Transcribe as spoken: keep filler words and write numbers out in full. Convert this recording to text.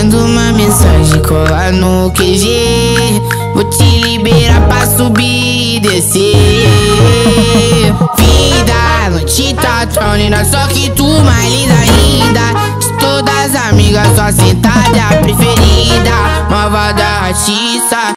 Manda uma mensagem, cola no Q G. Vou te liberar pra subir e descer. Vida, noite tá tão linda, só que tu mais linda ainda. De todas as amigas, só sentada a preferida. Malvada artista.